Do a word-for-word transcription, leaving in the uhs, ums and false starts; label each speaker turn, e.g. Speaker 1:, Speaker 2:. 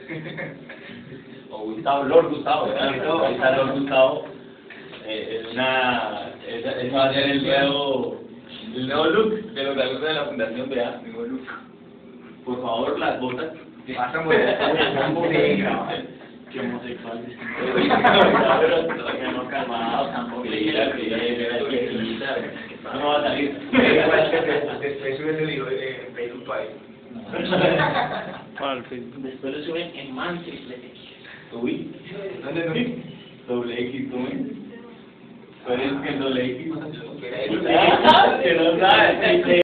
Speaker 1: O Gustavo, Lord Gustavo, ¿verdad? Ahí está Lord Gustavo. Eh, es una, es, es va a ser el nuevo, el nuevo look de los alumnos de la Fundación B A, nuevo look. Por favor, las botas.
Speaker 2: Pasan por el
Speaker 3: Que homosexual.
Speaker 1: No, calmado, tampoco. Mira, que ya era quietita. No va a salir.
Speaker 2: Después sube ese video en Facebook para
Speaker 3: Para el Facebook.
Speaker 4: Después lo suben en man triple X.
Speaker 1: Uy.
Speaker 2: ¿Dónde no?
Speaker 1: Doble X, ¿cómo es? ¿Cuál es el doble X?
Speaker 2: Que era el-
Speaker 1: Que no sabes.